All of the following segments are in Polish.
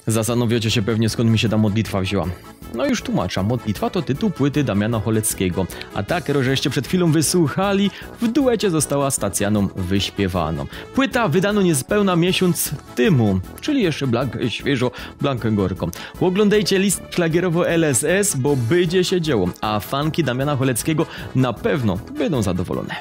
Zastanawiacie się pewnie, skąd mi się ta modlitwa wzięła. No już tłumaczę, modlitwa to tytuł płyty Damiana Choleckiego, a tak, żeście przed chwilą wysłuchali, w duecie została z Tacjaną wyśpiewaną. Płyta wydano niespełna miesiąc temu, czyli jeszcze świeżo, blankę gorką. Oglądajcie list szlagierowo LSS, bo będzie się działo, a fanki Damiana Choleckiego na pewno będą zadowolone.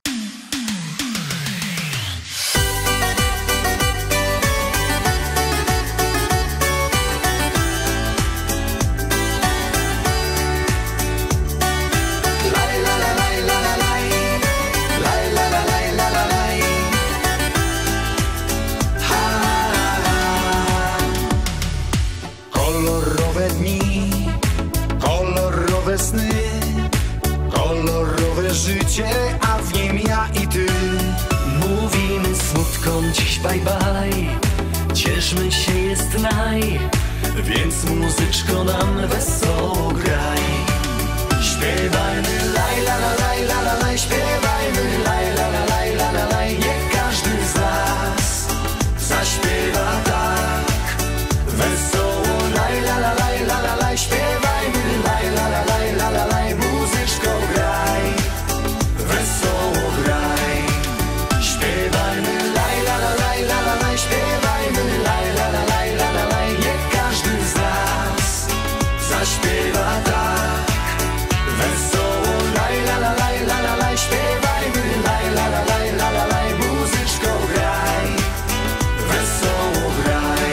Kolorowe dni, kolorowe sny, kolorowe życie, a w nim ja i ty. Mówimy smutkom dziś bye bye, cieszmy się jest naj, więc muzyczko nam wesoło graj. Śpiewajmy laj la la laj la la laj, śpiewajmy laj la la laj la la laj. Niech każdy z nas zaśpiewa tak wesoło laj la la laj la la laj. Śpiewajmy laj la la laj la la laj, muzyczko graj, wesoło graj. Śpiewajmy laj la la laj la la laj, śpiewajmy laj la la laj la la laj. Niech każdy z nas zaśpiewa tak wesoło laj la la laj la la laj. Śpiewajmy laj la la laj la la laj, muzyczko graj, wesoło graj.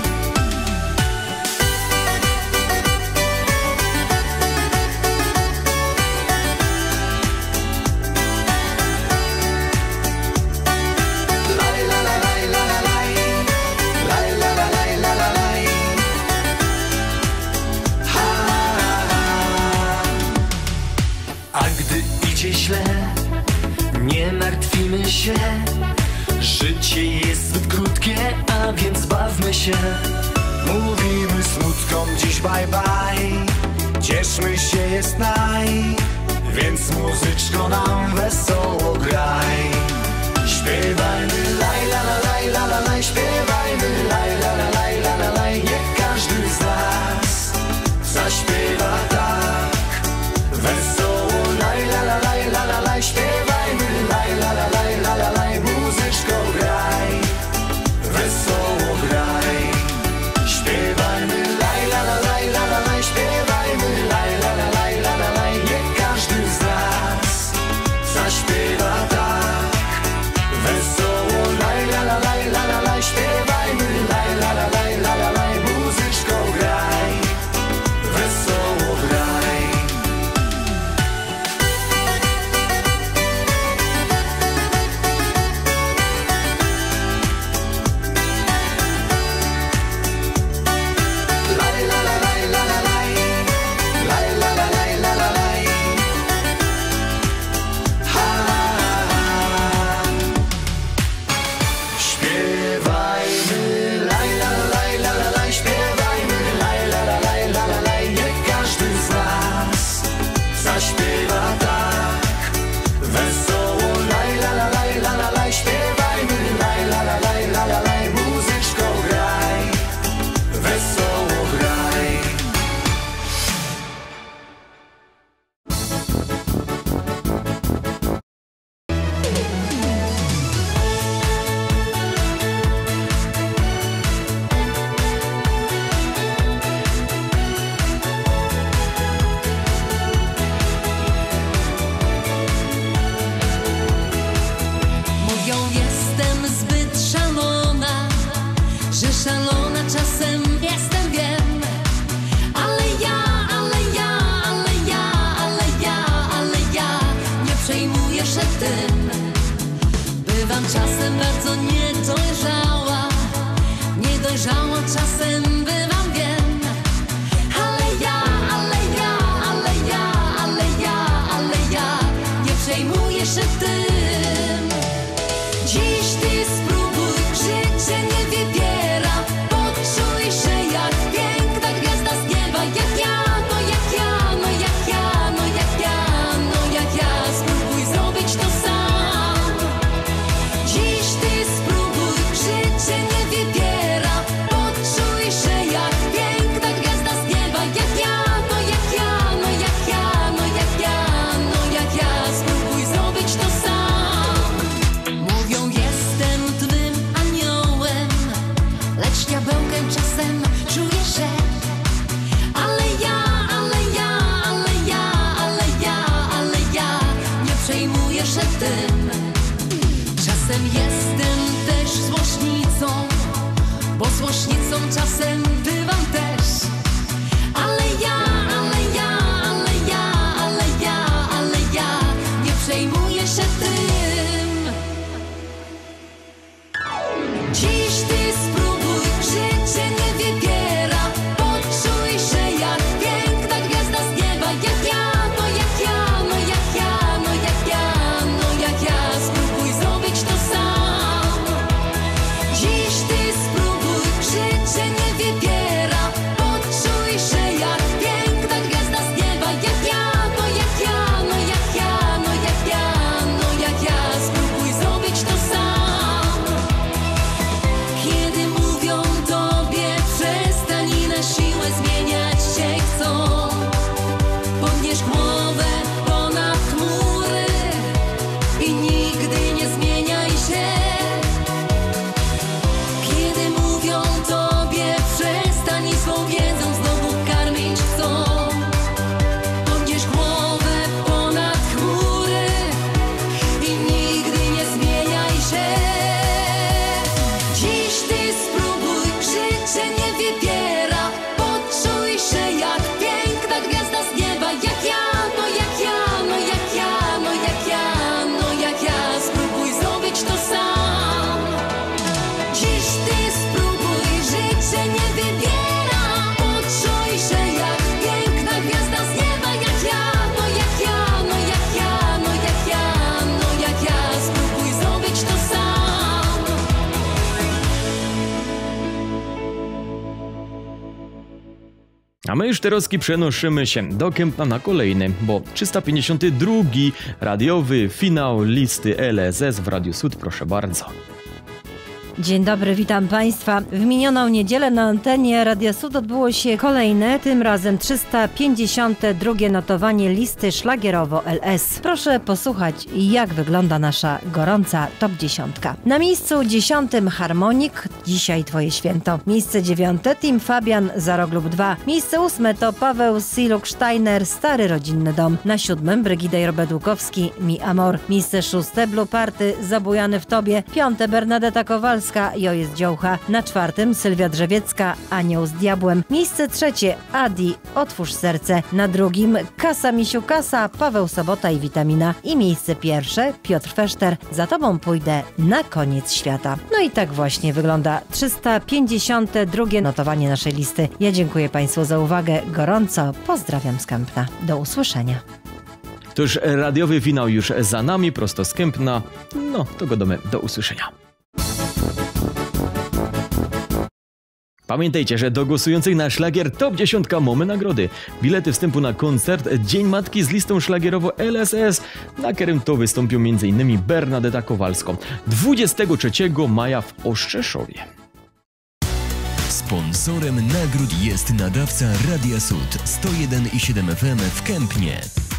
Laj la la laj la la laj, laj la la laj la la laj. Ha, ha. A gdy idzie źle, nie martwimy się, życie jest zbyt krótkie, a więc bawmy się. Mówimy smutkom dziś bye bye, cieszmy się jest naj, więc muzyczko nam wesoło graj. Śpiewajmy laj la la laj la la laj, śpiewajmy laj la la laj la la laj. Niech każdy z nas zaśpiewa tak wesoło laj la la laj la la laj. Śpiewajmy laj la la laj la la laj, muzyczko graj, wesoło graj. Śpiewajmy laj la la laj la la laj, śpiewajmy laj la la laj la la laj. Niech każdy z nas zaśpiewa tak wesoło laj la la laj la la laj. Śpiewajmy laj la la laj la la laj, muzyczko graj, wesoło graj. Laj la la laj la la laj, laj la la laj la la laj. Ha, ha. Śpiewajmy laj la la laj la la laj, śpiewajmy laj la la laj la la laj. Niech każdy z nas zaśpiewa tak wesoło laj la la laj la la laj. Śpiewajmy laj la la laj la la laj, muzyczko graj, wesoło graj. Mówią, jestem zbyt szalona, że szalona czasem jestem, wiem. Ale ja nie przejmuję się tym. Bywam czasem bardzo niedojrzała, niedojrzała czasem bywam, wiem. Ale ja nie przejmuję się tym. Dziś ty spróbuj, życie nie wybiera. Poczuj się jak piękna gwiazda z nieba. Jak ja, no jak ja, no jak ja, no jak ja, no jak ja. Spróbuj zrobić to sam. Dziś ty spróbuj. czasem bywam też. Ale ja nie przejmuję się tym. Dziś ty spróbuj, życie nie wybiera. Poczuj się jak piękna gwiazda z nieba. Jak ja, no jak ja, no jak ja, no jak ja, no jak ja. Spróbuj zrobić to sam. Dziś ty spróbuj, życie nie wybiera. Poczuj się jak piękna gwiazda z nieba. Jak ja, no jak ja, no jak ja, no jak ja, no jak ja. Spróbuj zrobić to sam. Kiedy mówią tobie przestań i na siłę zmieniać się chcą, podnieś głowę ponad chmury i nigdy nie zmieniaj się. Kiedy mówią tobie przestań i swą wiedzą znowu karmić chcą, podnieś głowę ponad chmury i nigdy nie zmieniaj się. Dziś ty spróbuj, życie nie wybiera. Poczuj się jak piękna gwiazda z nieba. Jak ja, no jak ja, no jak ja, no jak ja, no jak ja. Spróbuj zrobić to sam. Dziś ty spróbuj, życie nie wybiera. Poczuj się jak piękna gwiazda z nieba. Jak ja, no jak ja, no jak ja, no jak ja, no jak ja. Spróbuj zrobić to sam. A my już teraz przenoszymy się do Kępna na kolejny, bo 352 radiowy finał listy LSS w Radiu Sud, proszę bardzo. Dzień dobry, witam Państwa. W minioną niedzielę na antenie Radia Sud odbyło się kolejne, tym razem 352 notowanie listy szlagierowo LS. Proszę posłuchać, jak wygląda nasza gorąca top 10. Na miejscu 10 Harmonik, Dzisiaj Twoje święto. Miejsce 9 Team Fabian, Za rok lub 2. Miejsce 8 to Paweł Siluk-Steiner, Stary rodzinny dom. Na 7 Brygida Robedłukowski, Mi Amor. Miejsce 6 Blue Party, Zabujany w tobie. 5 Bernadetta Kowalska, Jo jest dziołcha. Na 4 Sylwia Drzewiecka, Anioł z diabłem. Miejsce 3 Adi, Otwórz serce. Na 2 Kasa Misiu Kasa, Paweł Sobota i Witamina. I miejsce 1 Piotr Feszter, Za tobą pójdę na koniec świata. No i tak właśnie wygląda 352 notowanie naszej listy. Ja dziękuję Państwu za uwagę. Gorąco pozdrawiam z Kępna. Do usłyszenia. To już radiowy finał już za nami, prosto z Kępna. No, to godamy do usłyszenia. Pamiętajcie, że do głosujących na szlagier Top 10 mamy nagrody. Bilety wstępu na koncert Dzień Matki z listą szlagierowo LSS, na którym to wystąpią m.in. Bernadetta Kowalska 23 maja w Ostrzeszowie. Sponsorem nagród jest nadawca Radia Sud 101,7 FM w Kępnie.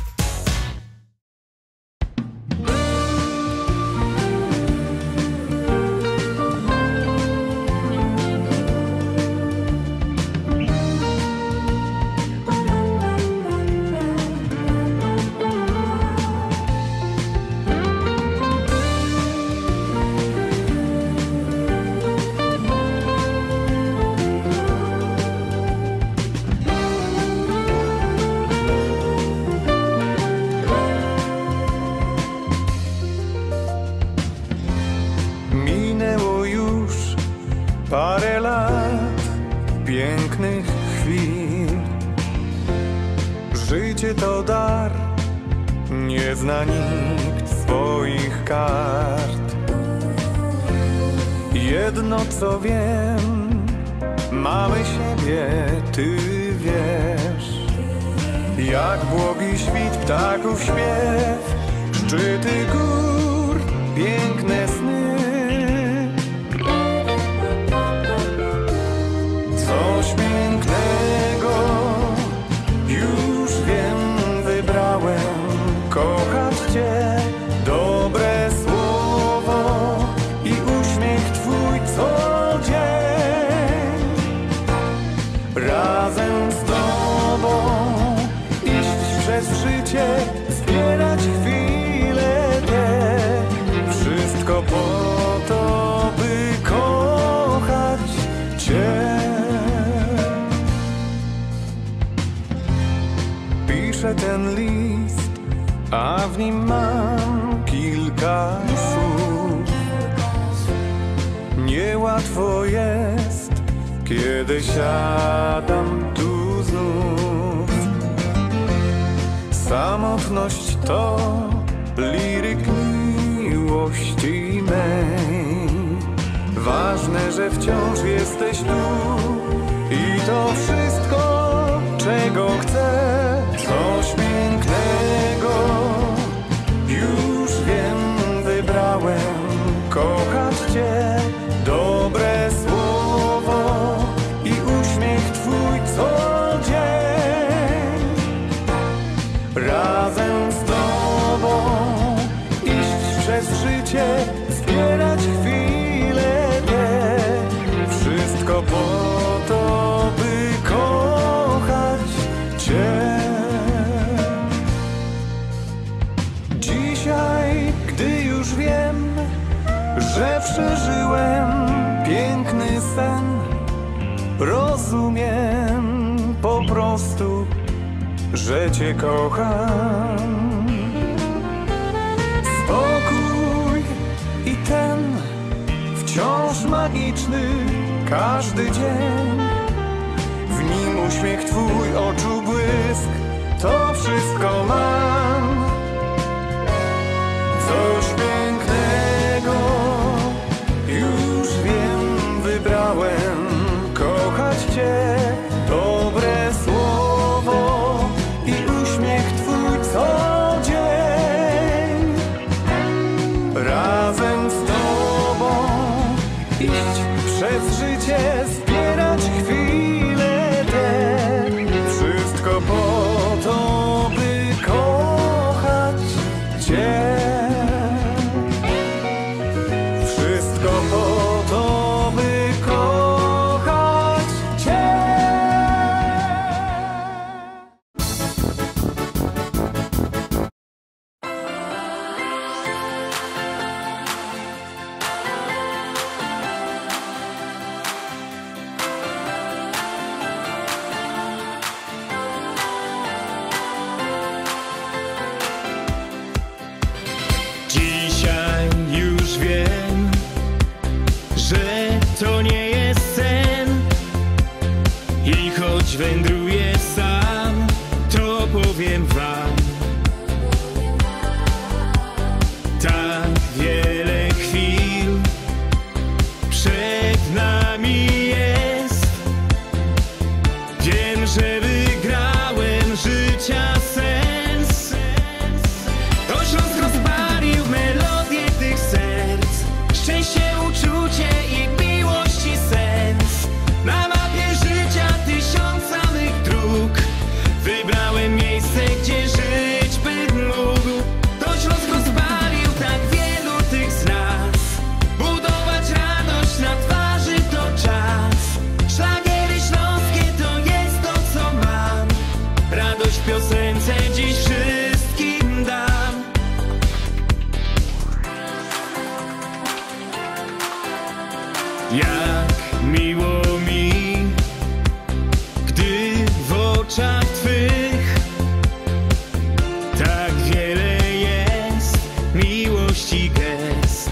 Parę lat pięknych chwil. Życie to dar, nie zna nikt swoich kart. Jedno co wiem, mamy siebie, ty wiesz. Jak błogi świt ptaków śpiew, szczyty gór, piękne sny. Coś pięknego, już wiem, wybrałem kochać Cię. Dobre słowo i uśmiech Twój co dzień. Razem z Tobą iść przez życie, zbierać chwile te. Wszystko po to, by kochać Cię. a w nim mam kilka słów. Niełatwo jest, kiedy siadam tu znów. Samotność to liryk miłości mej. Ważne, że wciąż jesteś tu i to wszystko, czego chcę. Coś pięknego, już wiem, wybrałem kochać Cię. Dobre słowo i uśmiech Twój co dzień. Razem z Tobą iść przez życie, zbierać chwile te. Wszystko po to, by kochać Cię. Dzisiaj, gdy już wiem, że przeżyłem piękny sen, rozumiem po prostu, że Cię kocham. Spokój i ten wciąż magiczny każdy dzień. W nim uśmiech Twój, oczu błysk, to wszystko mam. Coś pięknego, już wiem, wybrałem kochać Cię. Dobre słowo i uśmiech Twój co dzień. Razem z Tobą iść przez życie, zbierać chwile te. Wszystko po to, by kochać Cię. Wszystko po to, by kochać Cię. Dzisiaj już wiem, że to nie jest sen. I choć wędruję sam, to powiem wam, tak wiele chwil przed nami jest. Wiem, że wygrałem życia sens. To Śląsk rozpalił melodię tych serc. Szczęście, uczucie i miłości sens. Na mapie życia tysiąca mych dróg wybrałem miejsce, gdzie żyć bym mógł. To Śląsk rozpalił tak wielu tych z nas. Budować radość na twarzy to czas. Szlagiery śląskie to jest to, co mam. Radość w piosence dziś wszystkim dam. Jak miło mi, gdy w oczach Twych tak wiele jest miłości gest.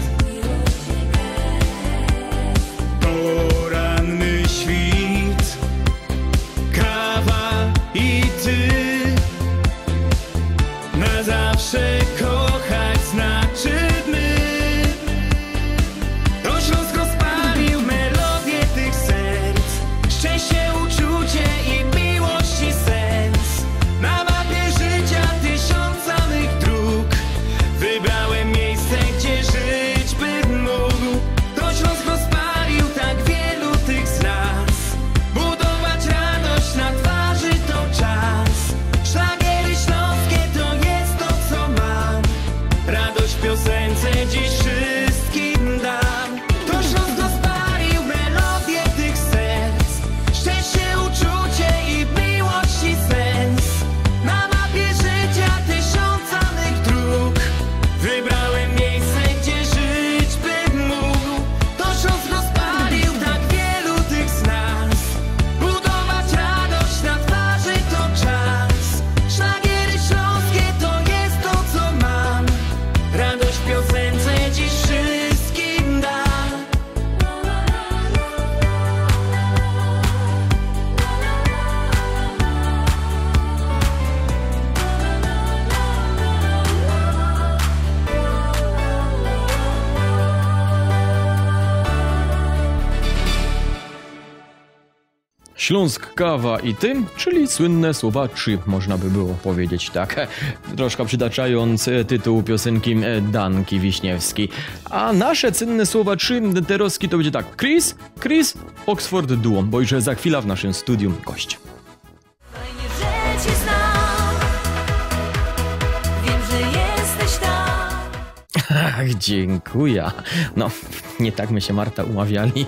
Poranny świt, kawa i Ty. Na zawsze kochać znaczy my. To Śląsk rozpalił melodię tych serc. Szczęście, uczucie i miłości sens. Śląsk, kawa i ty, czyli słynne słowa czy, można by było powiedzieć tak, troszkę przytaczając tytuł piosenki Danki Wiśniewskiej. A nasze cenne słowa czy teroski to będzie tak: Chris, Oxford Duo, bo już za chwilę w naszym studium gość. Fajnie, że cię znam. Wiem, że jesteś tam. Ach, dziękuję. No, nie tak my się, Marta, umawiali.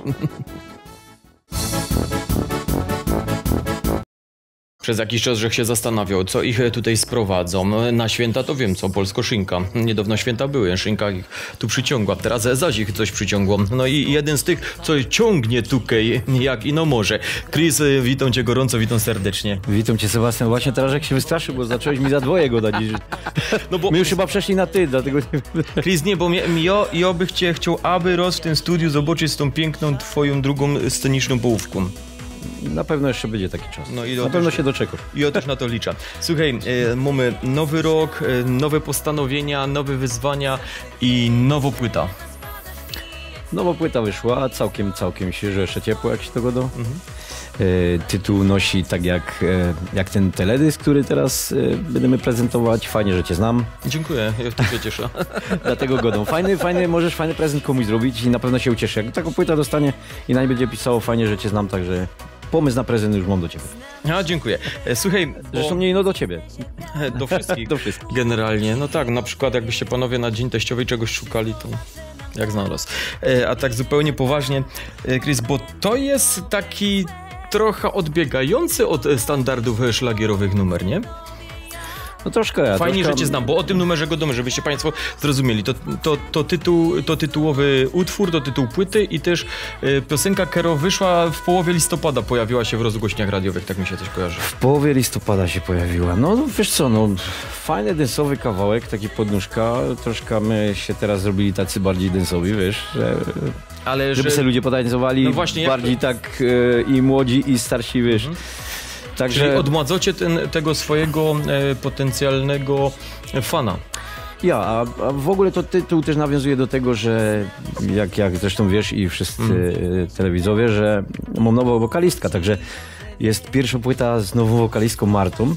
Przez jakiś czas, że się zastanawiał, co ich tutaj sprowadzą. Na święta to wiem co, polsko szynka. Niedawno święta były, szynka ich tu przyciągła. Teraz zaś ich coś przyciągło. No i jeden z tych, co ciągnie tutaj, jak ino może. Chris, witam cię gorąco, witam serdecznie. Witam cię, Sebastian. Właśnie teraz jak się wystraszył, bo zacząłeś mi za dwoje go dać. No bo my już chyba przeszli na ty, dlatego nie... Chris, nie, bo ja bych cię chciał, aby raz w tym studiu zobaczyć z tą piękną twoją drugą sceniczną połówką. Na pewno jeszcze będzie taki czas. No i na pewno się doczekasz. I ja też na to liczę. Słuchaj, mamy nowy rok, nowe postanowienia, nowe wyzwania i nowa płyta. Nowa płyta wyszła, całkiem świeżo, jeszcze ciepło, jak się to godo. Tytuł nosi tak jak ten teledysk, który teraz będziemy prezentować. Fajnie, że cię znam. Dziękuję, ja też się cieszę. Dlatego godą. Możesz fajny prezent komuś zrobić i na pewno się ucieszy. Jak taką płytę dostanie i na niej będzie pisało fajnie, że cię znam, także pomysł na prezent już mam do ciebie. A, dziękuję. Słuchaj, zresztą nie do ciebie. Do wszystkich. Do wszystkich. Generalnie, no tak, na przykład jakbyście panowie na Dzień Teściowej czegoś szukali, to jak znalazł. A tak zupełnie poważnie, Chris, bo to jest taki trochę odbiegający od standardów szlagierowych numer, nie? No troszkę. Fajnie, że cię znam, bo o tym numerze godomy, żebyście państwo zrozumieli. To tytułowy utwór, to tytuł płyty i też piosenka, która wyszła w połowie listopada, pojawiła się w rozgłośniach radiowych, tak mi się coś kojarzy. W połowie listopada się pojawiła. No wiesz co, fajny densowy kawałek, taki podnóżka. Troszkę my się teraz zrobili tacy bardziej densowi, wiesz, żeby sobie ludzie potańcowali, no właśnie, bardziej tak i młodzi i starsi, wiesz. Także... Czyli odmładzacie tego swojego potencjalnego fana. A w ogóle to tytuł też nawiązuje do tego, że jak zresztą wiesz i wszyscy telewidzowie, że mam nową wokalistkę, także jest pierwsza płyta z nową wokalistką Martą.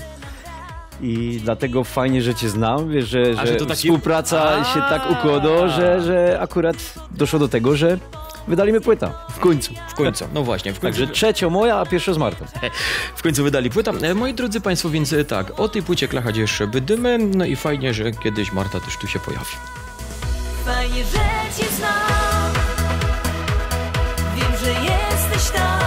I dlatego fajnie, że cię znam, wiesz, że współpraca się tak układa, że akurat doszło do tego, że wydaliśmy płytę. W końcu. No właśnie. Także trzecia moja, a pierwsza z Martą. W końcu wydali płytę. Moi drodzy państwo, więc tak, o tej płycie klachać jeszcze bydymy, no i fajnie, że kiedyś Marta też tu się pojawi. Fajnie, że cię znam. Wiem, że jesteś tam.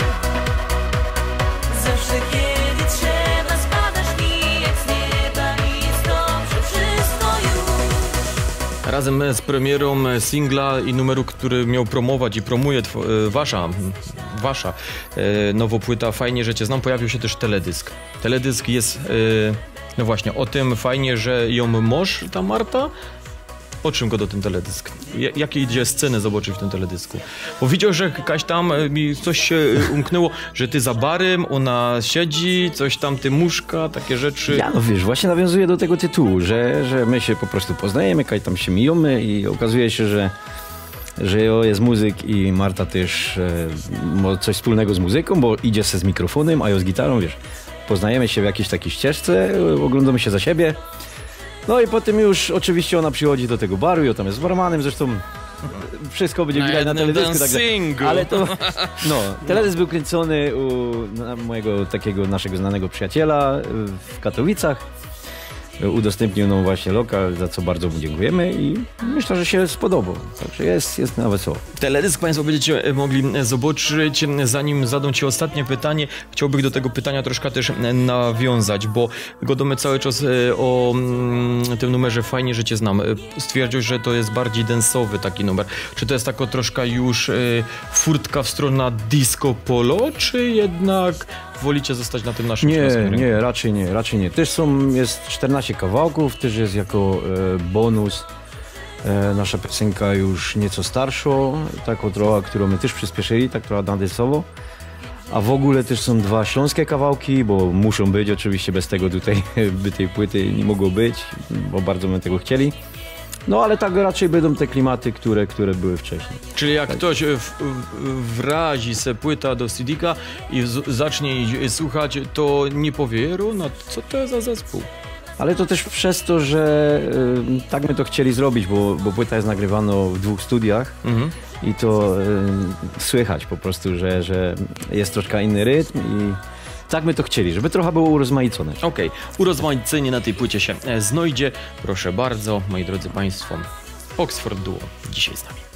Zawsze kiedy trzeba, spadasz mi jak z nieba i jest dobrze wszystko już. Razem z premierą singla i numeru, który miał promować i promuje wasza nowa płyta Fajnie, że cię znam, pojawił się też teledysk. Teledysk jest, no właśnie, o tym fajnie, że ją moż, ta Marta. O czym go do ten teledysk? Jakie idzie sceny zobaczyć w tym teledysku? Bo widział, że jakaś tam mi coś się umknęło, że ty za barem, ona siedzi, coś tam, ty muszka, takie rzeczy. No wiesz, właśnie nawiązuje do tego tytułu, że my się po prostu poznajemy, jakaś tam się mijamy i okazuje się, że jest muzyk i Marta też ma coś wspólnego z muzyką, bo idzie se z mikrofonem, a ja z gitarą, wiesz. Poznajemy się w jakiejś takiej ścieżce, oglądamy się za siebie. No i potem już oczywiście ona przychodzi do tego baru i on tam jest z barmanem, zresztą wszystko będzie widać na teledysku. Także, ale to, teledysk był kręcony u mojego takiego naszego znanego przyjaciela w Katowicach. Udostępnił nam właśnie lokal, za co bardzo mu dziękujemy i myślę, że się spodobał. Także jest na wesoło. Teledysk państwo będziecie mogli zobaczyć. Zanim zadam ci ostatnie pytanie, chciałbym do tego pytania troszkę też nawiązać, bo gadamy cały czas o tym numerze Fajnie, że cię znam. Stwierdził, że to jest bardziej densowy taki numer. Czy to jest taka troszkę już furtka w stronę disco polo, czy jednak wolicie zostać na tym naszym śląskim? Nie, raczej nie. Też jest 14 kawałków, też jest jako bonus nasza piosenka już nieco starsza, taką trochę, którą my też przyspieszyli, tak trochę dandysowo. A w ogóle też są 2 śląskie kawałki, bo muszą być, oczywiście bez tego tutaj by tej płyty nie mogło być, bo bardzo my tego chcieli. No ale tak raczej będą te klimaty, które były wcześniej. Czyli jak ktoś wrazi se płyta do CD-ka i zacznie jej słuchać, to nie powie, no co to jest za zespół? Ale to też przez to, że tak my to chcieli zrobić, bo płyta jest nagrywana w 2 studiach i to słychać po prostu, że jest troszkę inny rytm i tak my to chcieli, żeby trochę było urozmaicone. Okej, urozmaicenie na tej płycie się znajdzie. Proszę bardzo, moi drodzy Państwo, Oxford Duo dzisiaj z nami.